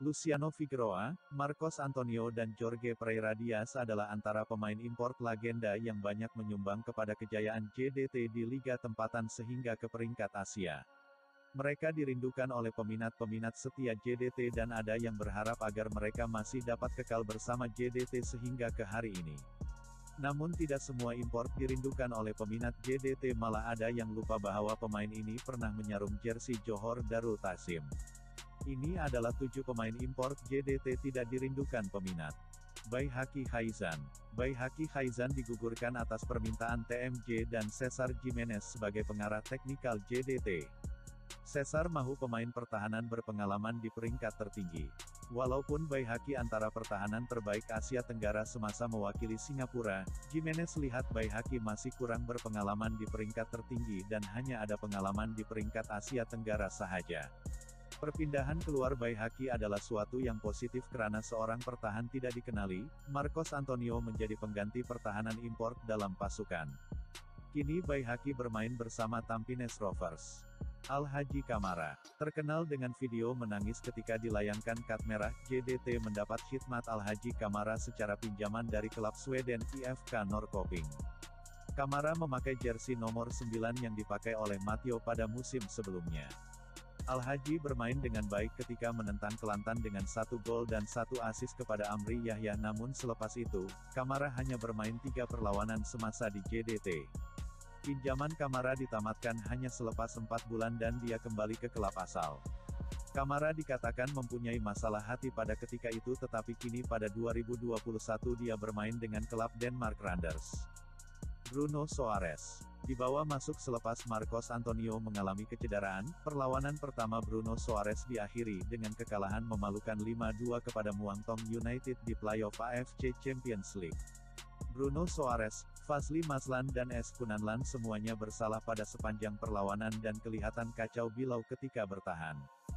Luciano Figueroa, Marcos Antonio dan Jorge Pereira Diaz adalah antara pemain import legenda yang banyak menyumbang kepada kejayaan JDT di liga tempatan sehingga ke peringkat Asia. Mereka dirindukan oleh peminat-peminat setia JDT dan ada yang berharap agar mereka masih dapat kekal bersama JDT sehingga ke hari ini. Namun tidak semua import dirindukan oleh peminat JDT, malah ada yang lupa bahwa pemain ini pernah menyarum jersey Johor Darul Ta'zim. Ini adalah 7 pemain import JDT tidak dirindukan peminat. Baihaqi Haizan. Baihaqi Haizan digugurkan atas permintaan TMJ dan Cesar Jimenez sebagai pengarah teknikal JDT. Cesar mahu pemain pertahanan berpengalaman di peringkat tertinggi. Walaupun Baihaqi antara pertahanan terbaik Asia Tenggara semasa mewakili Singapura, Jimenez lihat Baihaqi masih kurang berpengalaman di peringkat tertinggi dan hanya ada pengalaman di peringkat Asia Tenggara sahaja. Perpindahan keluar Baihaqi adalah suatu yang positif karena seorang pertahan tidak dikenali, Marcos Antonio menjadi pengganti pertahanan import dalam pasukan. Kini Baihaqi bermain bersama Tampines Rovers. Al-Haji Kamara, terkenal dengan video menangis ketika dilayangkan kad merah, JDT mendapat khidmat Al-Haji Kamara secara pinjaman dari klub Sweden IFK Norrköping. Kamara memakai jersey nomor 9 yang dipakai oleh Matteo pada musim sebelumnya. Al-Haji bermain dengan baik ketika menentang Kelantan dengan 1 gol dan 1 assist kepada Amri Yahya, namun selepas itu, Kamara hanya bermain 3 perlawanan semasa di JDT. Pinjaman Kamara ditamatkan hanya selepas 4 bulan dan dia kembali ke klub asal. Kamara dikatakan mempunyai masalah hati pada ketika itu, tetapi kini pada 2021 dia bermain dengan klub Denmark Randers. Bruno Soares dibawa masuk selepas Marcos Antonio mengalami kecederaan. Perlawanan pertama Bruno Soares diakhiri dengan kekalahan memalukan 5-2 kepada Muangthong United di playoff AFC Champions League. Bruno Soares, Fazly Maslan dan S. Kunanlan semuanya bersalah pada sepanjang perlawanan dan kelihatan kacau bilau ketika bertahan.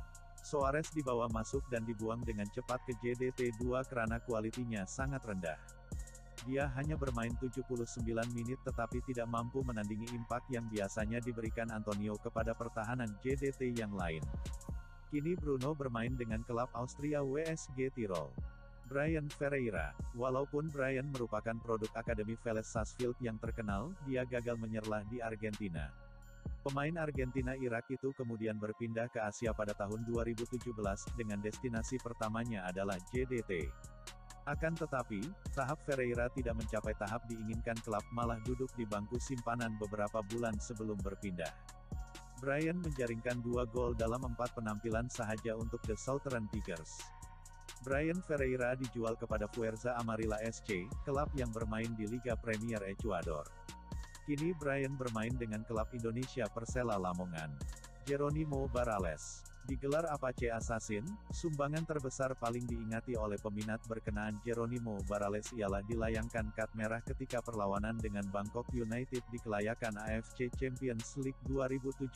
Soares dibawa masuk dan dibuang dengan cepat ke JDT 2 karena kualitinya sangat rendah. Dia hanya bermain 79 menit tetapi tidak mampu menandingi impak yang biasanya diberikan Antonio kepada pertahanan JDT yang lain. Kini Bruno bermain dengan klub Austria WSG Tirol. Brian Ferreira. Walaupun Brian merupakan produk Akademi Vélez Sarsfield yang terkenal, dia gagal menyerlah di Argentina. Pemain Argentina Irak itu kemudian berpindah ke Asia pada tahun 2017, dengan destinasi pertamanya adalah JDT. Akan tetapi, tahap Ferreira tidak mencapai tahap diinginkan klub, malah duduk di bangku simpanan beberapa bulan sebelum berpindah. Brian menjaringkan 2 gol dalam 4 penampilan sahaja untuk The Southern Tigers. Brian Ferreira dijual kepada Fuerza Amarilla SC, klub yang bermain di Liga Premier Ecuador. Kini Brian bermain dengan klub Indonesia Persela Lamongan. Jeronimo Barales digelar Apache Assassin, sumbangan terbesar paling diingati oleh peminat berkenaan Jeronimo Barales ialah dilayangkan kad merah ketika perlawanan dengan Bangkok United di kelayakan AFC Champions League 2017.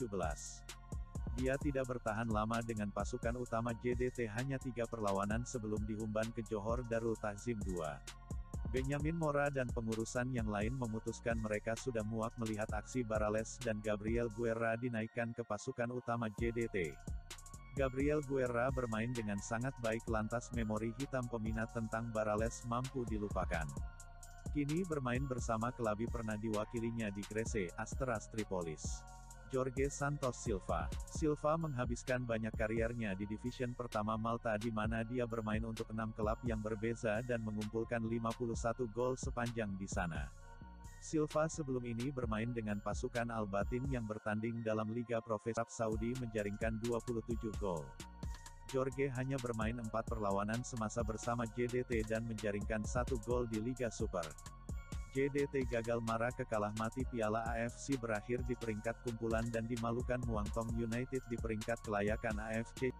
Dia tidak bertahan lama dengan pasukan utama JDT, hanya 3 perlawanan sebelum dihumban ke Johor Darul Ta'zim 2. Benyamin Mora dan pengurusan yang lain memutuskan mereka sudah muak melihat aksi Barales dan Gabriel Guerra dinaikkan ke pasukan utama JDT. Gabriel Guerra bermain dengan sangat baik, lantas memori hitam peminat tentang Barales mampu dilupakan. Kini bermain bersama kelabi pernah diwakilinya di Grece, Asteras Tripolis. Jorge Santos Silva. Silva menghabiskan banyak kariernya di Division Pertama Malta di mana dia bermain untuk 6 klub yang berbeza dan mengumpulkan 51 gol sepanjang di sana. Silva sebelum ini bermain dengan pasukan Al-Batin yang bertanding dalam Liga Profesional Saudi menjaringkan 27 gol. Jorge hanya bermain 4 perlawanan semasa bersama JDT dan menjaringkan 1 gol di Liga Super. JDT gagal marah ke kalah mati Piala AFC berakhir di peringkat kumpulan dan dimalukan Muangthong United di peringkat kelayakan AFC.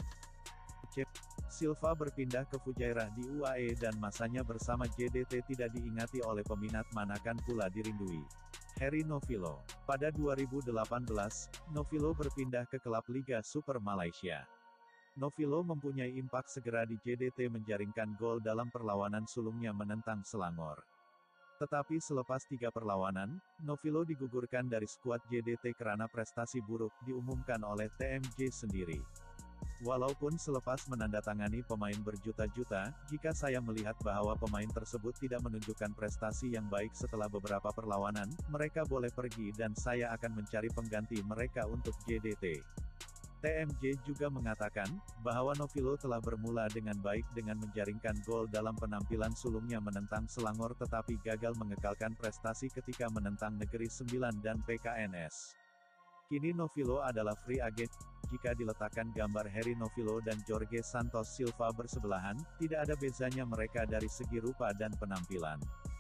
Silva berpindah ke Fujairah di UAE dan masanya bersama JDT tidak diingati oleh peminat, manakan pula dirindui. Heri Novilo. Pada 2018, Novilo berpindah ke klub Liga Super Malaysia. Novilo mempunyai impak segera di JDT menjaringkan gol dalam perlawanan sulungnya menentang Selangor. Tetapi selepas 3 perlawanan, Novilo digugurkan dari skuad JDT karena prestasi buruk, diumumkan oleh TMJ sendiri. Walaupun selepas menandatangani pemain berjuta-juta, jika saya melihat bahwa pemain tersebut tidak menunjukkan prestasi yang baik setelah beberapa perlawanan, mereka boleh pergi dan saya akan mencari pengganti mereka untuk JDT. TMJ juga mengatakan, bahwa Novilo telah bermula dengan baik dengan menjaringkan gol dalam penampilan sulungnya menentang Selangor tetapi gagal mengekalkan prestasi ketika menentang Negeri Sembilan dan PKNS. Kini Novilo adalah free agent. Jika diletakkan gambar Hery Novilo dan Jorge Santos Silva bersebelahan, tidak ada bezanya mereka dari segi rupa dan penampilan.